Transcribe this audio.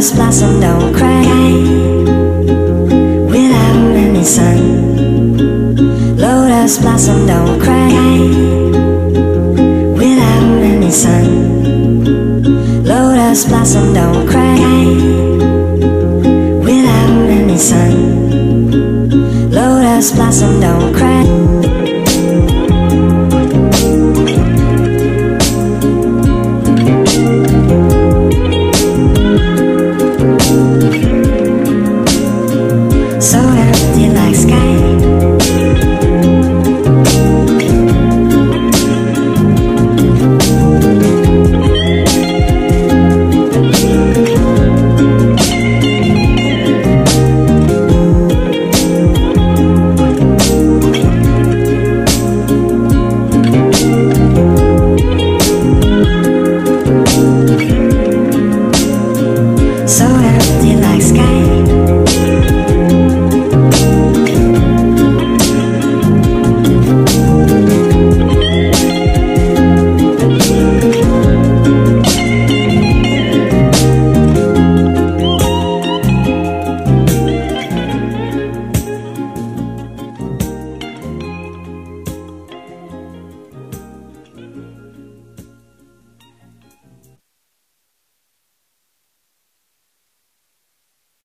Lotus blossom don't cry without any sun. Lotus blossom don't cry without any sun. Lotus blossom don't cry without any sun. Lotus blossom don't cry